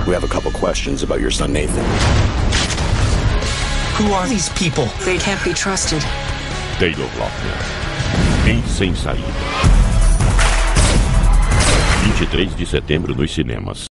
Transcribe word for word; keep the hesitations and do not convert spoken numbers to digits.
We have a couple questions about your son, Nathan. Who are these people? They can't be trusted. Taylor Lautner, em Sem Saída. vinte e três de setembro nos cinemas.